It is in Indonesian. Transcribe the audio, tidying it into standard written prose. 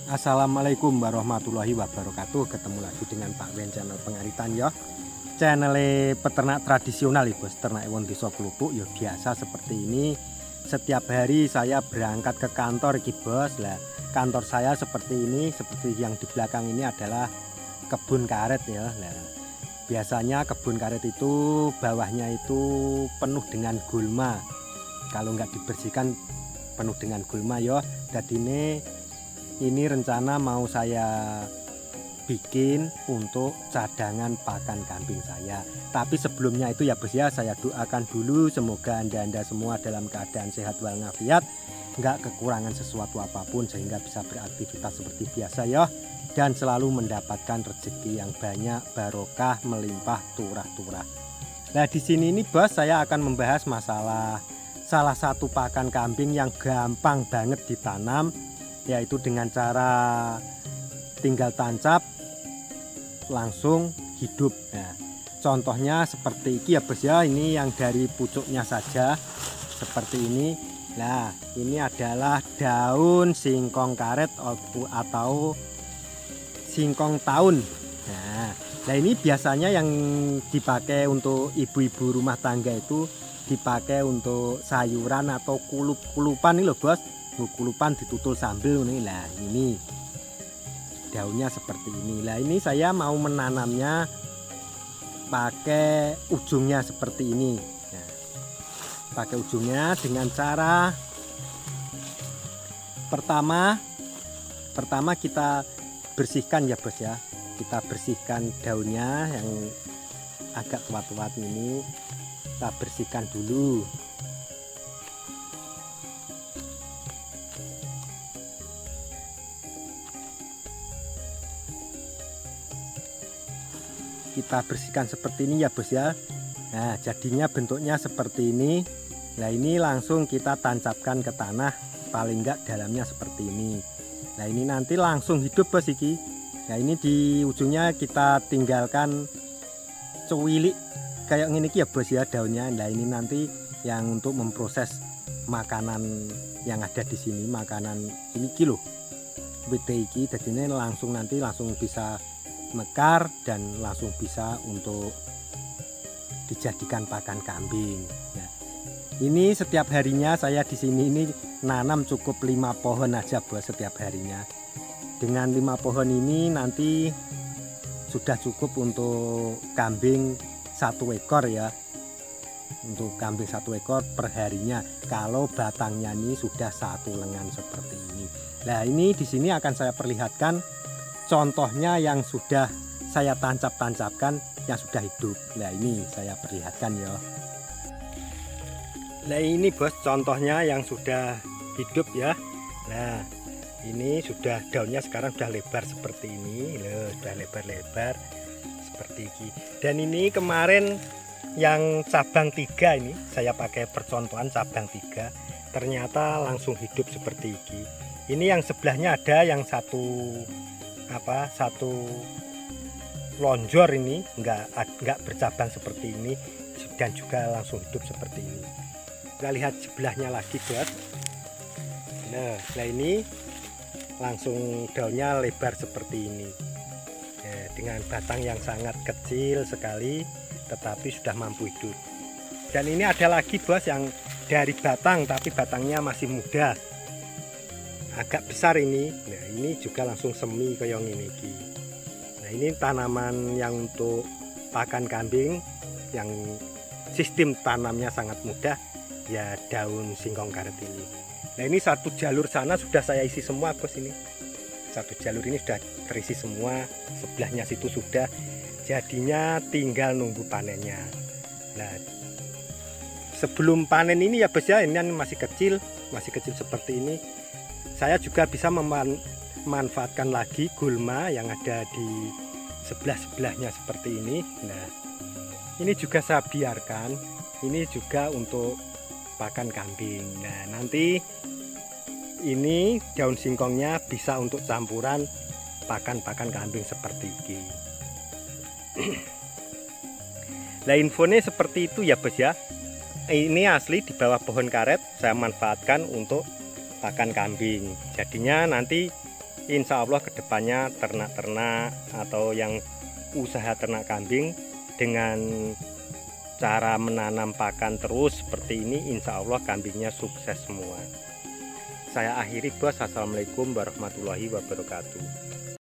Assalamualaikum warahmatullahi wabarakatuh. Ketemu lagi dengan Pak Wen channel Pengaritan ya. Channel peternak tradisional ya bos, ternak ewon desa Klupuk ya biasa seperti ini. Setiap hari saya berangkat ke kantor iki bos. Lah, kantor saya seperti ini, seperti yang di belakang ini adalah kebun karet ya. Nah, biasanya kebun karet itu bawahnya itu penuh dengan gulma. Kalau nggak dibersihkan penuh dengan gulma ya. Jadi ini rencana mau saya bikin untuk cadangan pakan kambing saya. Tapi sebelumnya itu ya bos ya, saya doakan dulu semoga anda semua dalam keadaan sehat walafiat, nggak kekurangan sesuatu apapun sehingga bisa beraktivitas seperti biasa ya, dan selalu mendapatkan rezeki yang banyak, barokah, melimpah, turah-turah. Nah di sini ini bos, saya akan membahas masalah salah satu pakan kambing yang gampang banget ditanam, yaitu dengan cara tinggal tancap langsung hidup. Nah, contohnya seperti ini ya bos ya, ini yang dari pucuknya saja seperti ini. Nah, ini adalah daun singkong karet atau singkong tahun. Nah ini biasanya yang dipakai untuk ibu-ibu rumah tangga itu dipakai untuk sayuran atau kulupan ini loh bos. Kulupan ditutul sambal nih. Lah ini daunnya seperti ini. Lah ini saya mau menanamnya pakai ujungnya seperti ini. Nah, pakai ujungnya dengan cara pertama kita bersihkan ya bos ya. Kita bersihkan daunnya yang agak tua-tua ini, kita bersihkan dulu. Kita bersihkan seperti ini ya bos ya. Nah jadinya bentuknya seperti ini. Nah ini langsung kita tancapkan ke tanah, paling enggak dalamnya seperti ini. Nah ini nanti langsung hidup bos iki. Nah ini di ujungnya kita tinggalkan cuwilik kayak gini ya bos ya daunnya. Nah ini nanti yang untuk memproses makanan yang ada di sini, makanan ini kilo iki, jadinya langsung nanti langsung bisa mekar dan langsung bisa untuk dijadikan pakan kambing. Nah, ini setiap harinya saya di sini ini nanam cukup 5 pohon aja bos setiap harinya. Dengan 5 pohon ini nanti sudah cukup untuk kambing 1 ekor ya. Untuk kambing 1 ekor per harinya. Kalau batangnya ini sudah 1 lengan seperti ini. Nah, ini di sini akan saya perlihatkan contohnya yang sudah saya tancap-tancapkan yang sudah hidup. Nah ini saya perlihatkan ya. Nah ini bos contohnya yang sudah hidup ya. Nah ini sudah daunnya sekarang sudah lebar seperti ini. Loh, sudah lebar-lebar seperti ini. Dan ini kemarin yang cabang 3 ini saya pakai percontohan cabang 3, ternyata langsung hidup seperti ini. Ini yang sebelahnya ada yang satu lonjor ini enggak bercabang seperti ini dan juga langsung hidup seperti ini. Kita lihat sebelahnya lagi buat. Nah ini langsung daunnya lebar seperti ini. Nah, dengan batang yang sangat kecil sekali tetapi sudah mampu hidup. Dan ini ada lagi bos yang dari batang tapi batangnya masih muda, agak besar ini. Nah ini juga langsung semi kayak ini. Nah ini tanaman yang untuk pakan kambing yang sistem tanamnya sangat mudah ya, daun singkong karet ini. Nah ini satu jalur sana sudah saya isi semua bos. Ini satu jalur ini sudah terisi semua, sebelahnya situ sudah, jadinya tinggal nunggu panennya. Nah sebelum panen ini ya bos ya, ini masih kecil seperti ini. Saya juga bisa memanfaatkan lagi gulma yang ada di sebelah-sebelahnya seperti ini. Nah, ini juga saya biarkan. Ini juga untuk pakan kambing. Nah, nanti ini daun singkongnya bisa untuk campuran pakan kambing seperti ini. Nah, infonya seperti itu ya, bos ya. Ini asli di bawah pohon karet saya manfaatkan untuk pakan kambing. Jadinya nanti Insya Allah kedepannya ternak-ternak atau yang usaha ternak kambing dengan cara menanam pakan terus seperti ini, insya Allah kambingnya sukses semua. Saya akhiri bos. Assalamualaikum warahmatullahi wabarakatuh.